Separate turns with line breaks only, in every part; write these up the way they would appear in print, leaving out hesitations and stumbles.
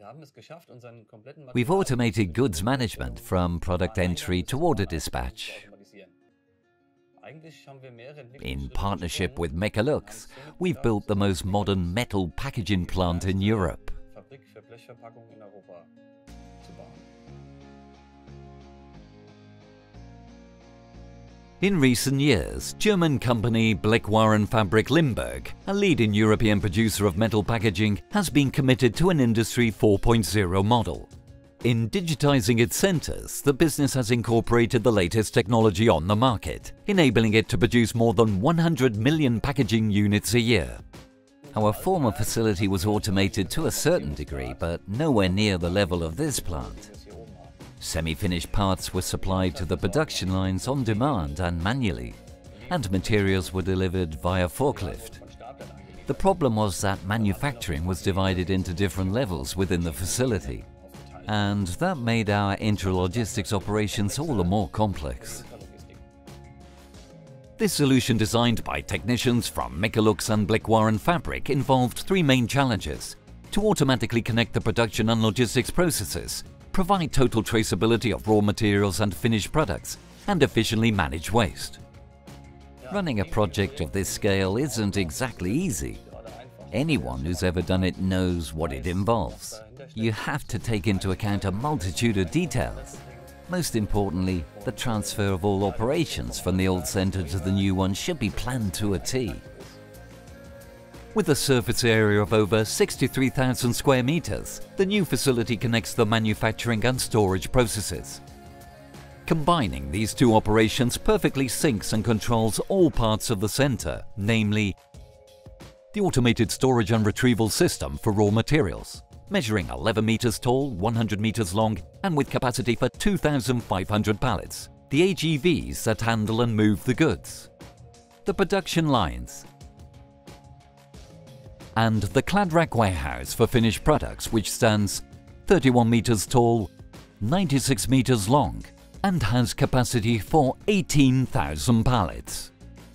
We've automated goods management from product entry to order dispatch. In partnership with Mecalux, we've built the most modern metal packaging plant in Europe. In recent years, German company Blechwarenfabrik Limburg, a leading European producer of metal packaging, has been committed to an Industry 4.0 model. In digitizing its centers, the business has incorporated the latest technology on the market, enabling it to produce more than 100 million packaging units a year. Our former facility was automated to a certain degree, but nowhere near the level of this plant. Semi-finished parts were supplied to the production lines on demand and manually, and materials were delivered via forklift. The problem was that manufacturing was divided into different levels within the facility, and that made our intralogistics operations all the more complex. This solution, designed by technicians from Mecalux and Blechwarenfabrik, involved three main challenges: to automatically connect the production and logistics processes, provide total traceability of raw materials and finished products, and efficiently manage waste. Running a project of this scale isn't exactly easy. Anyone who's ever done it knows what it involves. You have to take into account a multitude of details. Most importantly, the transfer of all operations from the old center to the new one should be planned to a T. With a surface area of over 63,000 square meters, the new facility connects the manufacturing and storage processes. Combining these two operations perfectly syncs and controls all parts of the center, namely the automated storage and retrieval system for raw materials, measuring 11 meters tall, 100 meters long, and with capacity for 2,500 pallets, the AGVs that handle and move the goods, the production lines, and the Clad-rack warehouse for finished products, which stands 31 meters tall, 96 meters long, and has capacity for 18,000 pallets.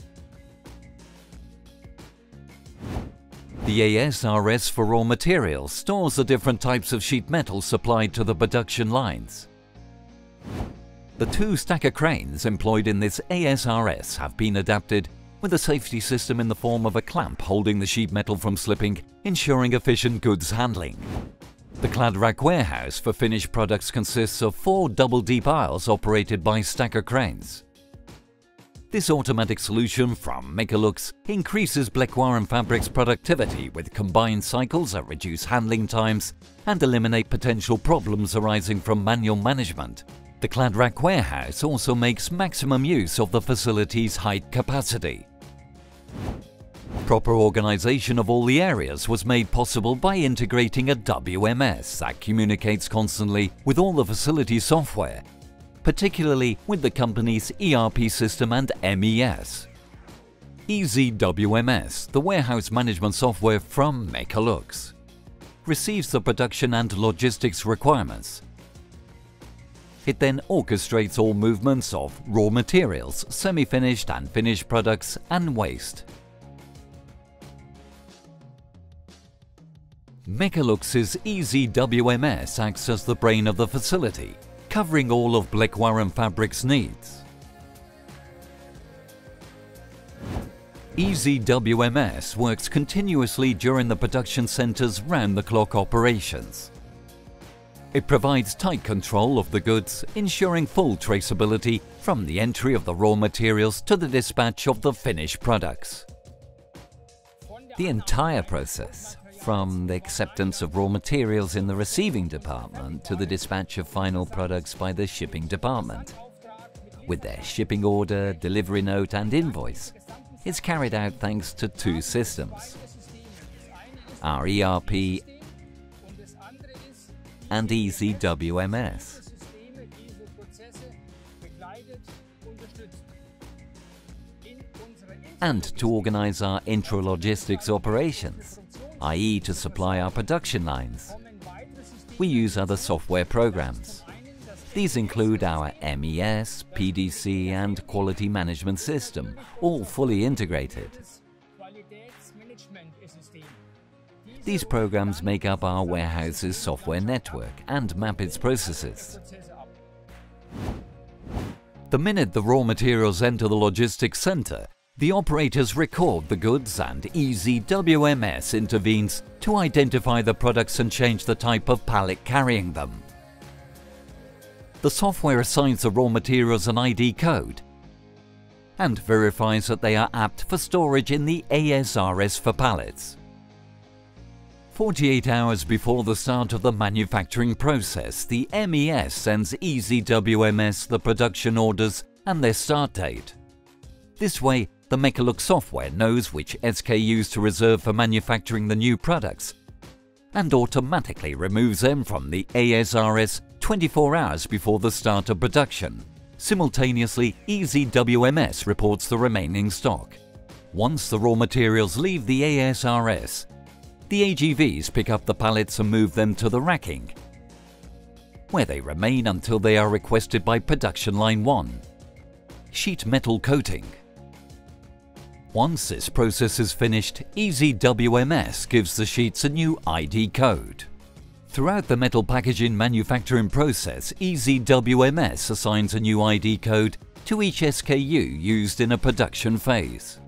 The ASRS for raw materials stores the different types of sheet metal supplied to the production lines. The two stacker cranes employed in this ASRS have been adapted with a safety system in the form of a clamp holding the sheet metal from slipping, ensuring efficient goods handling. The Clad-rack warehouse for finished products consists of 4 double-deep aisles operated by stacker cranes. This automatic solution from Mecalux increases Blechwarenfabrik's productivity with combined cycles that reduce handling times and eliminate potential problems arising from manual management. The Clad-rack warehouse also makes maximum use of the facility's height capacity. Proper organization of all the areas was made possible by integrating a WMS that communicates constantly with all the facility software, particularly with the company's ERP system and MES. EasyWMS, the warehouse management software from Mecalux, receives the production and logistics requirements. It then orchestrates all movements of raw materials, semi-finished and finished products, and waste. Mecalux's EasyWMS acts as the brain of the facility, covering all of Blechwarenfabrik's needs. EasyWMS works continuously during the production center's round-the-clock operations. It provides tight control of the goods, ensuring full traceability from the entry of the raw materials to the dispatch of the finished products. The entire process, from the acceptance of raw materials in the receiving department to the dispatch of final products by the shipping department, with their shipping order, delivery note and invoice, is carried out thanks to two systems: our ERP and EasyWMS. And to organize our intralogistics operations, i.e. to supply our production lines, we use other software programs. These include our MES, PDC and quality management system, all fully integrated. These programs make up our warehouse's software network and map its processes. The minute the raw materials enter the logistics center, the operators record the goods and EasyWMS intervenes to identify the products and change the type of pallet carrying them. The software assigns the raw materials an ID code and verifies that they are apt for storage in the ASRS for pallets. 48 hours before the start of the manufacturing process, the MES sends EasyWMS the production orders and their start date. This way, the Mecalux software knows which SKUs to reserve for manufacturing the new products and automatically removes them from the ASRS 24 hours before the start of production. Simultaneously, EasyWMS reports the remaining stock. Once the raw materials leave the ASRS, the AGVs pick up the pallets and move them to the racking, where they remain until they are requested by production line 1. Sheet metal coating. Once this process is finished, EasyWMS gives the sheets a new ID code. Throughout the metal packaging manufacturing process, EasyWMS assigns a new ID code to each SKU used in a production phase.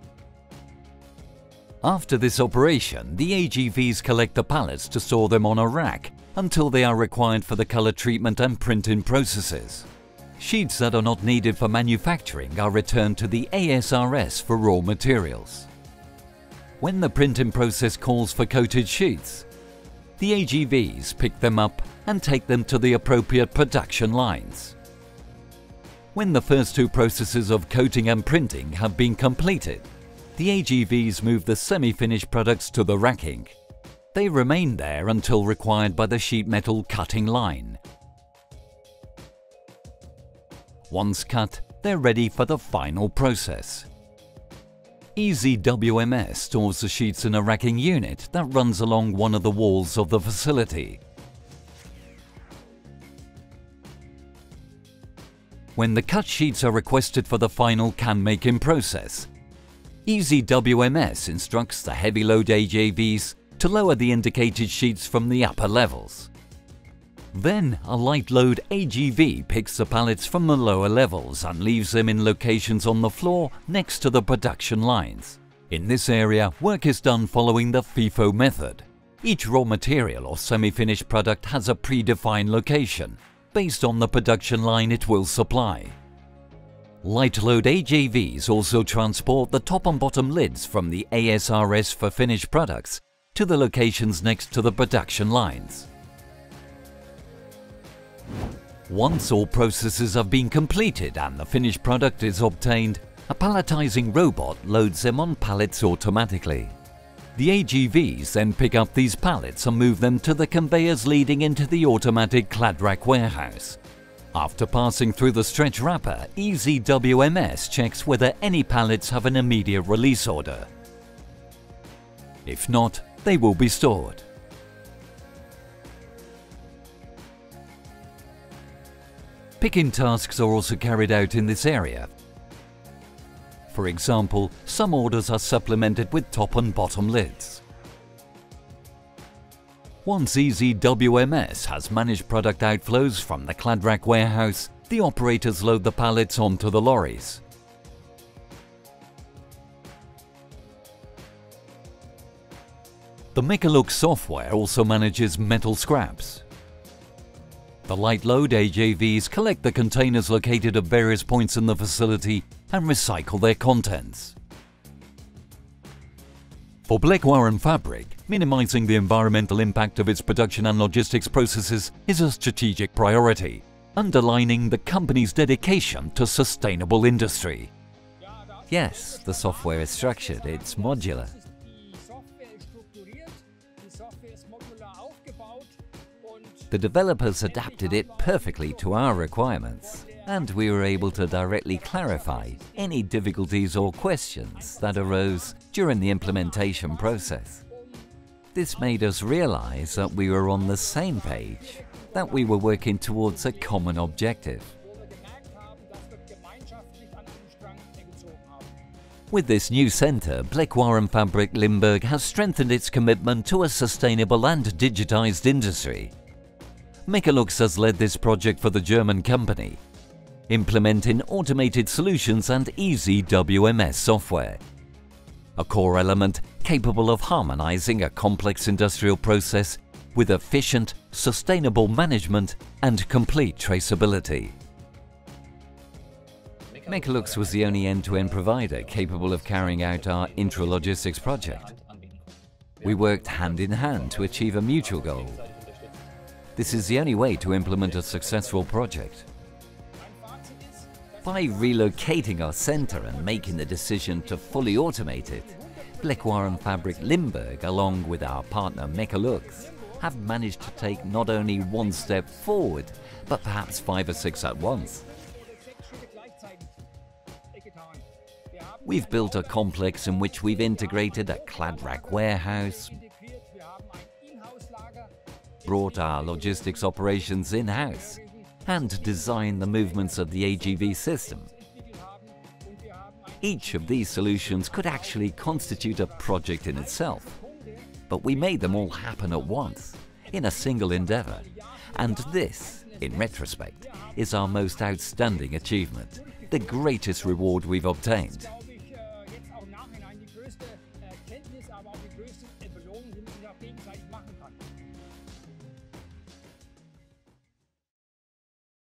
After this operation, the AGVs collect the pallets to store them on a rack until they are required for the color treatment and printing processes. Sheets that are not needed for manufacturing are returned to the ASRS for raw materials. When the printing process calls for coated sheets, the AGVs pick them up and take them to the appropriate production lines. When the first two processes of coating and printing have been completed, the AGVs move the semi-finished products to the racking. They remain there until required by the sheet metal cutting line. Once cut, they're ready for the final process. EasyWMS stores the sheets in a racking unit that runs along one of the walls of the facility. When the cut sheets are requested for the final can-making process, EasyWMS instructs the heavy load AGVs to lower the indicated sheets from the upper levels. Then, a light load AGV picks the pallets from the lower levels and leaves them in locations on the floor next to the production lines. In this area, work is done following the FIFO method. Each raw material or semi-finished product has a predefined location, based on the production line it will supply. Light load AGVs also transport the top and bottom lids from the ASRS for finished products to the locations next to the production lines. Once all processes have been completed and the finished product is obtained, a palletizing robot loads them on pallets automatically. The AGVs then pick up these pallets and move them to the conveyors leading into the automatic Clad-rack warehouse. After passing through the stretch wrapper, EasyWMS checks whether any pallets have an immediate release order. If not, they will be stored. Picking tasks are also carried out in this area. For example, some orders are supplemented with top and bottom lids. Once EasyWMS has managed product outflows from the Clad-rack warehouse, the operators load the pallets onto the lorries. The Mecalux software also manages metal scraps. The light load AGVs collect the containers located at various points in the facility and recycle their contents. For Blechwarenfabrik, minimizing the environmental impact of its production and logistics processes is a strategic priority, underlining the company's dedication to sustainable industry. Yes, the software is structured, it's modular. The developers adapted it perfectly to our requirements, and we were able to directly clarify any difficulties or questions that arose during the implementation process. This made us realize that we were on the same page, that we were working towards a common objective. With this new centre, Blechwarenfabrik Limburg has strengthened its commitment to a sustainable and digitised industry. Mecalux has led this project for the German company, implementing automated solutions and easy WMS software. A core element capable of harmonizing a complex industrial process with efficient, sustainable management and complete traceability. Mecalux was the only end-to-end provider capable of carrying out our intralogistics project. We worked hand in hand to achieve a mutual goal. This is the only way to implement a successful project. By relocating our centre and making the decision to fully automate it, Blechwarenfabrik Limburg, along with our partner Mecalux, have managed to take not only one step forward, but perhaps 5 or 6 at once. We've built a complex in which we've integrated a Clad-rack warehouse, brought our logistics operations in-house, and designed the movements of the AGV system. Each of these solutions could actually constitute a project in itself, but we made them all happen at once, in a single endeavour. And this, in retrospect, is our most outstanding achievement, the greatest reward we've obtained.